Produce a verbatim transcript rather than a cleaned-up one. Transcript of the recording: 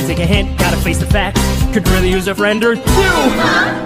take a hint, gotta face the facts. Could really use a friend or two.